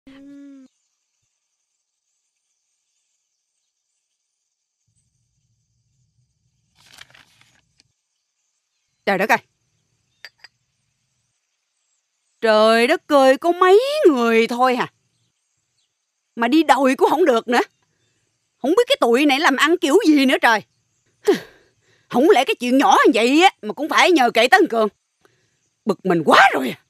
Trời đất ơi! Trời đất ơi, có mấy người thôi hả? Mà đi đòi cũng không được nữa. Không biết cái tụi này làm ăn kiểu gì nữa trời. Không lẽ cái chuyện nhỏ như vậy á mà cũng phải nhờ cậy Tấn Cường. Bực mình quá rồi à.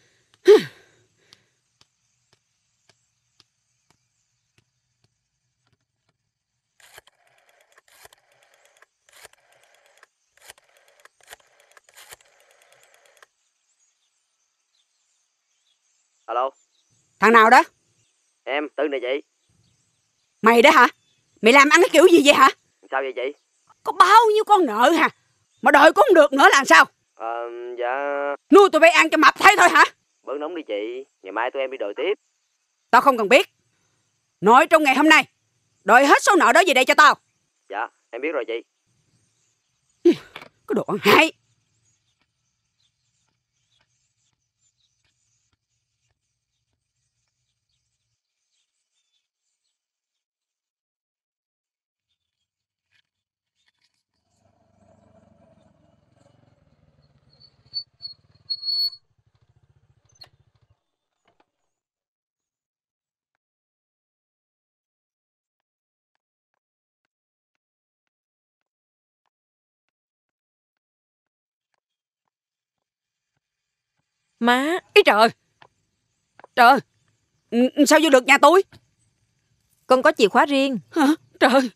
Alo. Thằng nào đó? Em, Tư nè chị. Mày đó hả? Mày làm ăn cái kiểu gì vậy hả? Sao vậy chị? Có bao nhiêu con nợ hả? Mà đòi cũng không được nữa là sao? Dạ... Nuôi tụi bay ăn cho mập thế thôi hả? Bớt nóng đi chị. Ngày mai tụi em đi đòi tiếp. Tao không cần biết. Nói trong ngày hôm nay đòi hết số nợ đó về đây cho tao. Dạ, em biết rồi chị. Cái đồ ăn hại. Má. Ý trời. Trời. Sao vô được nhà tôi? Con có chìa khóa riêng. Hả? Trời.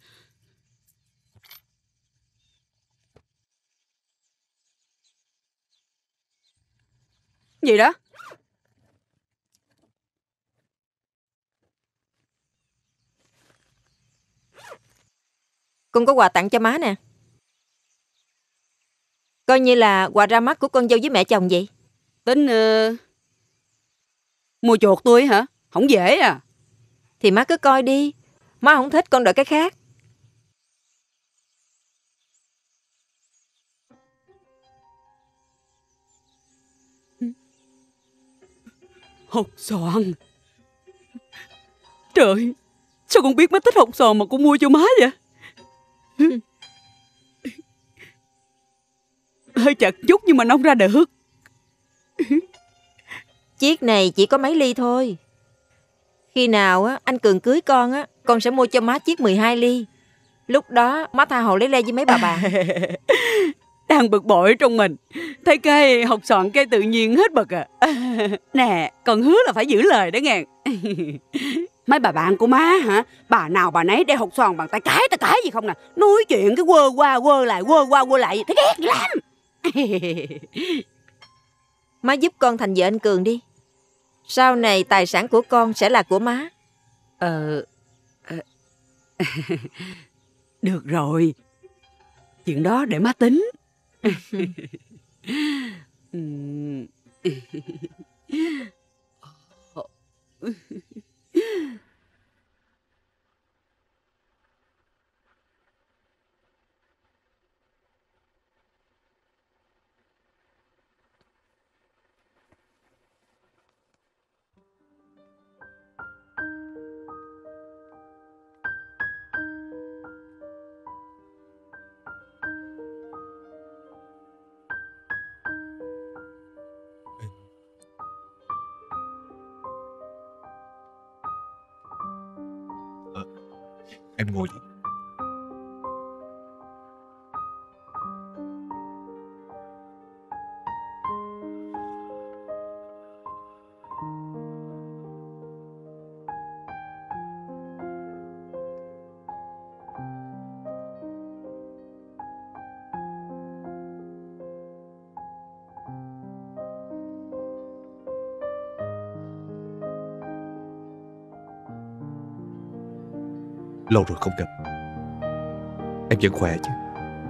Gì đó? Con có quà tặng cho má nè. Coi như là quà ra mắt của con dâu với mẹ chồng vậy. Tính mua chuột tôi hả? Không dễ à. Thì má cứ coi đi. Má không thích con đợi cái khác. Hột xoàn. Trời, sao con biết má thích hột xoàn mà con mua cho má vậy? Hơi chật chút nhưng mà nông ra được. Chiếc này chỉ có mấy ly thôi. Khi nào á anh Cường cưới con á, con sẽ mua cho má chiếc 12 ly. Lúc đó má tha hồ lấy le với mấy bà bạn. Đang bực bội trong mình, thấy cái hột xoàn cái tự nhiên hết bực à. Nè, con hứa là phải giữ lời đó nghe. Mấy bà bạn của má hả? Bà nào bà nấy đeo hột xoàn bằng tay cái gì không nè. Nói chuyện cái quơ qua quơ lại, quơ qua quơ lại, thấy ghét dữ lắm. Má giúp con thành vợ anh Cường đi. Sau này tài sản của con sẽ là của má. Được rồi, chuyện đó để má tính. Em ngồi đi. Lâu rồi không gặp. Em vẫn khỏe chứ?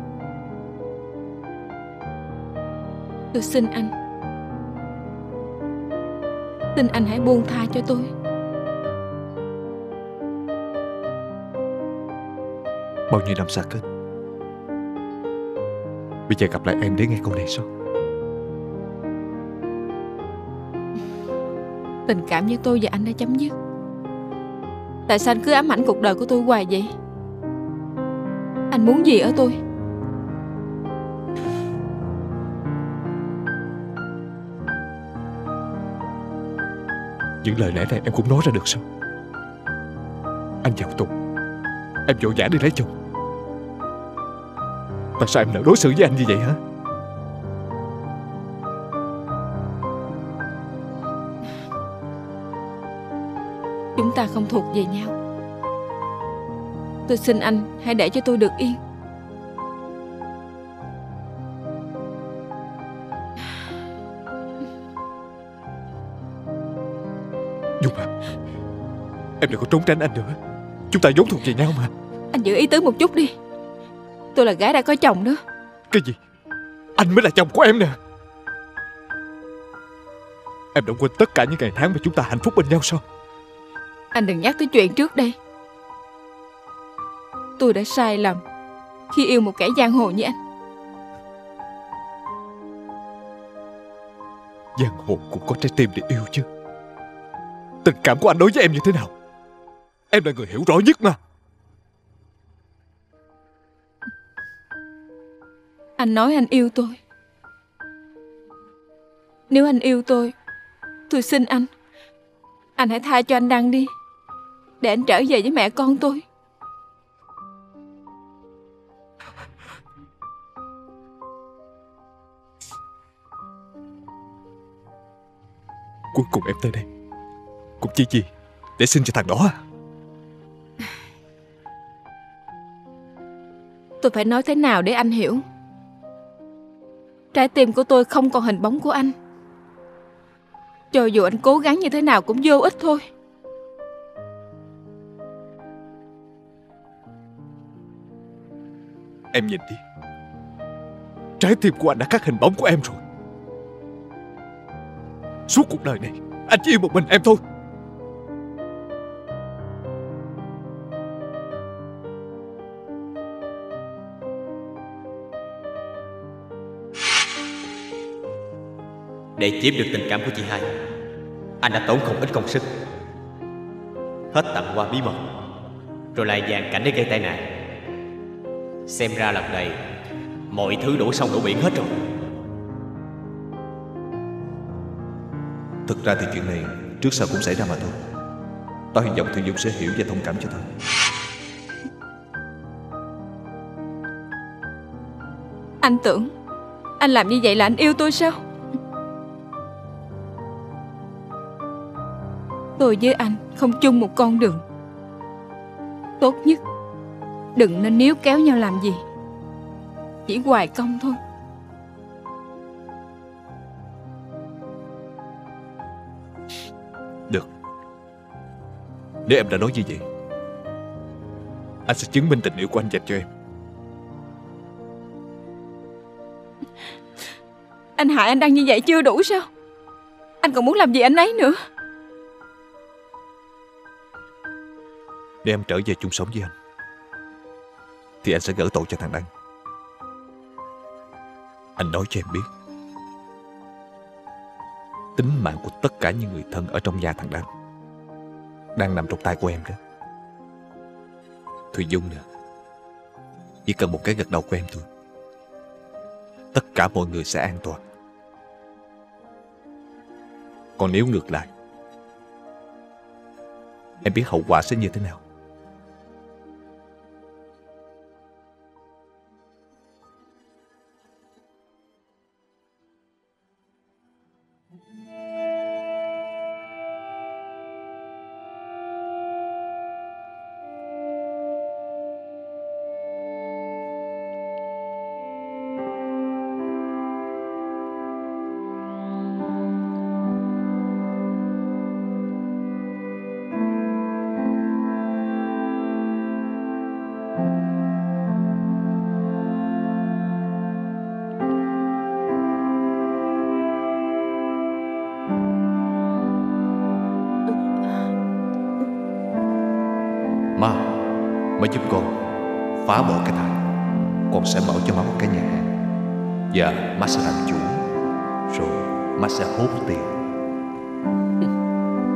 Tôi xin anh hãy buông tha cho tôi. Bao nhiêu năm xa cách, bây giờ gặp lại em để nghe câu này sao? Tình cảm với tôi và anh đã chấm dứt. Tại sao anh cứ ám ảnh cuộc đời của tôi hoài vậy? Anh muốn gì ở tôi? Những lời lẽ này em cũng nói ra được sao? Anh giàu tục, em vội vã đi lấy chồng. Tại sao em lại đối xử với anh như vậy hả? Chúng ta không thuộc về nhau. Tôi xin anh hãy để cho tôi được yên. Dung à, em đừng có trốn tránh anh nữa. Chúng ta vốn thuộc về nhau mà. Anh giữ ý tứ một chút đi. Tôi là gái đã có chồng đó. Cái gì? Anh mới là chồng của em nè. Em đã quên tất cả những ngày tháng mà chúng ta hạnh phúc bên nhau sao? Anh đừng nhắc tới chuyện trước đây. Tôi đã sai lầm khi yêu một kẻ giang hồ như anh. Giang hồ cũng có trái tim để yêu chứ. Tình cảm của anh đối với em như thế nào, em là người hiểu rõ nhất mà. Anh nói anh yêu tôi. Nếu anh yêu tôi xin anh hãy tha cho anh Đăng đi, để anh trở về với mẹ con tôi. Cuối cùng em tới đây cũng chỉ gì để xin cho thằng đó à? Tôi phải nói thế nào để anh hiểu? Trái tim của tôi không còn hình bóng của anh. Cho dù anh cố gắng như thế nào cũng vô ích thôi. Em nhìn đi, trái tim của anh đã khắc hình bóng của em rồi. Suốt cuộc đời này anh chỉ yêu một mình em thôi. Để chiếm được tình cảm của chị hai, anh đã tốn không ít công sức, hết tặng qua bí mật, rồi lại dàn cảnh để gây tai nạn. Xem ra lần này mọi thứ đổ sông đổ biển hết rồi. Thực ra thì chuyện này trước sau cũng xảy ra mà thôi. Tao hy vọng Thư Dung sẽ hiểu và thông cảm cho tao. Anh tưởng anh làm như vậy là anh yêu tôi sao? Tôi với anh không chung một con đường. Tốt nhất đừng nên níu kéo nhau làm gì, chỉ hoài công thôi. Được, nếu em đã nói như vậy, anh sẽ chứng minh tình yêu của anh dành cho em. Anh hại anh Đăng như vậy chưa đủ sao? Anh còn muốn làm gì anh ấy nữa? Để em trở về chung sống với anh, thì anh sẽ gỡ tội cho thằng Đăng. Anh nói cho em biết, tính mạng của tất cả những người thân ở trong nhà thằng Đăng đang nằm trong tay của em đó. Thùy Dung nè, chỉ cần một cái gật đầu của em thôi, tất cả mọi người sẽ an toàn. Còn nếu ngược lại, em biết hậu quả sẽ như thế nào. Má giúp con phá bỏ cái thai. Con sẽ mở cho má một cái nhà hàng, và má sẽ làm chủ, rồi má sẽ hốt tiền.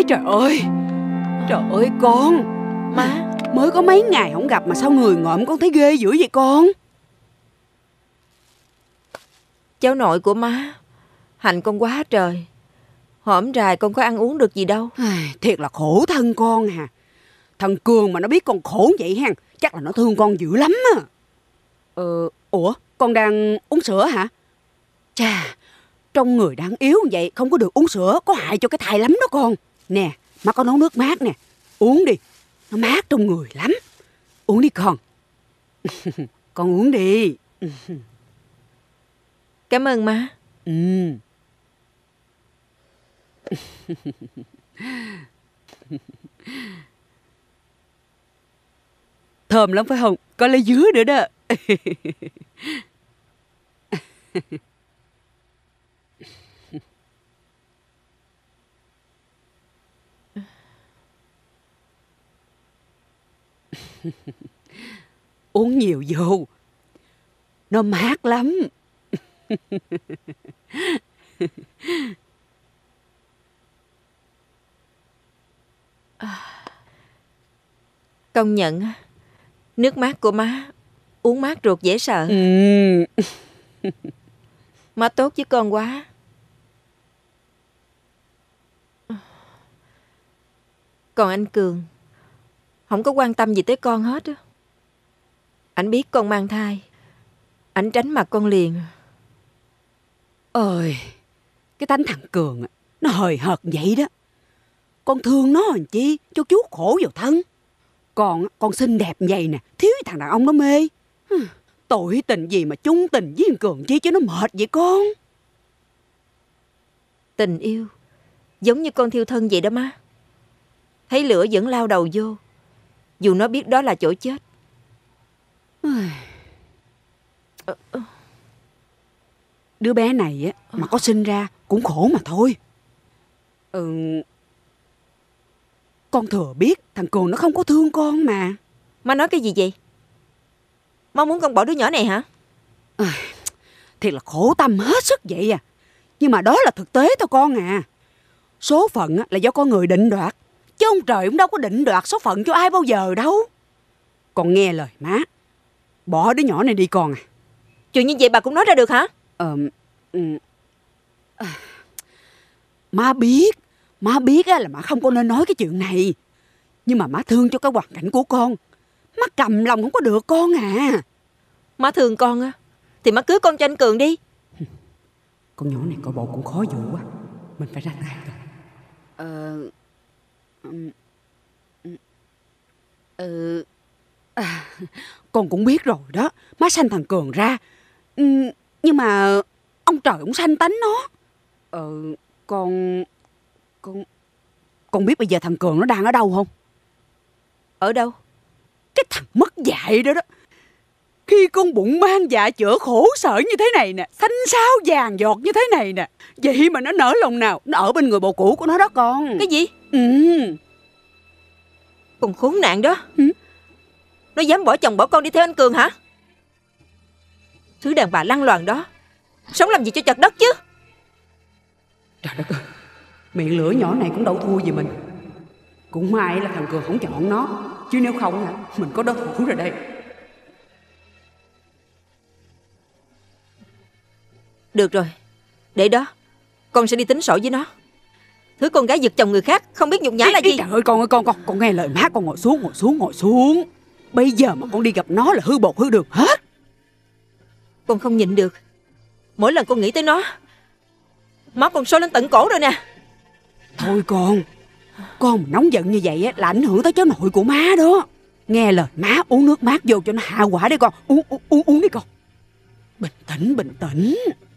Trời ơi con. Má, Mới có mấy ngày không gặp mà sao người ngợm con thấy ghê dữ vậy con? cháu nội của má hành con quá trời. Hổm rày con có ăn uống được gì đâu. Thiệt là khổ thân con hà. Thằng Cường mà nó biết con khổ vậy ha, chắc là nó thương con dữ lắm á. Ủa con đang uống sữa hả? Chà, trong người đang yếu vậy không có được uống sữa, có hại cho cái thai lắm đó con. Nè, má có nấu nước mát nè, uống đi, nó mát trong người lắm. Uống đi con. Con uống đi. Cảm ơn má. Thơm lắm phải không? Có lấy dứa nữa đó. Uống nhiều vô, nó mát lắm. Công nhận nước mát của má uống mát ruột dễ sợ. Má tốt với con quá. Còn anh Cường không có quan tâm gì tới con hết á. Anh biết con mang thai, anh tránh mặt con liền. Ơi, cái tánh thằng Cường nó hời hợt vậy đó. Con thương nó làm chi, cho chú khổ vào thân. Con xinh đẹp vậy nè, thiếu thằng đàn ông nó mê. Tội tình gì mà chung tình với thằng Cường chi cho nó mệt vậy con. Tình yêu giống như con thiêu thân vậy đó má. Thấy lửa vẫn lao đầu vô, dù nó biết đó là chỗ chết. Đứa bé này mà có sinh ra cũng khổ mà thôi. Con thừa biết thằng Cường nó không có thương con mà. Má nói cái gì vậy? Má muốn con bỏ đứa nhỏ này hả? Thiệt là khổ tâm hết sức vậy à. Nhưng mà đó là thực tế thôi con à. Số phận là do con người định đoạt, chứ ông trời cũng đâu có định đoạt số phận cho ai bao giờ đâu. Con nghe lời má, bỏ đứa nhỏ này đi con à. Chuyện như vậy bà cũng nói ra được hả? Má biết là má không có nên nói cái chuyện này. Nhưng mà má thương cho cái hoàn cảnh của con. Má cầm lòng không có được con à. Má thương con á thì má cưới con cho anh Cường đi. Con nhỏ này coi bộ cũng khó dụ quá. Mình phải ra tay thôi. Con cũng biết rồi đó. Má sanh thằng Cường ra. Nhưng mà ông trời cũng sanh tánh nó. Con biết bây giờ thằng Cường nó đang ở đâu không? Ở đâu? Cái thằng mất dạy đó đó. Khi con bụng mang dạ chữa khổ sở như thế này nè, xanh xao vàng giọt như thế này nè, vậy mà nó nỡ lòng nào nó ở bên người bồ cũ của nó đó con. Cái gì? Con khốn nạn đó. Nó dám bỏ chồng bỏ con đi theo anh Cường hả? Thứ đàn bà lăng loàn đó, sống làm gì cho chật đất chứ. Trời đất ơi, miệng lửa nhỏ này cũng đâu thua gì mình. Cũng may là thằng Cường không chọn nó, chứ nếu không mình có đối thủ rồi đây. Được rồi, để đó, con sẽ đi tính sổ với nó. Thứ con gái giật chồng người khác không biết nhục nhã là gì. Trời ơi con nghe lời má, con ngồi xuống. Bây giờ mà con đi gặp nó là hư bột hư đường hết. Con không nhịn được. Mỗi lần con nghĩ tới nó, máu con sôi lên tận cổ rồi nè. Thôi con mà nóng giận như vậy là ảnh hưởng tới cháu nội của má đó. Nghe lời má, uống nước mát vô cho nó hạ quả đi con. Uống đi con. Bình tĩnh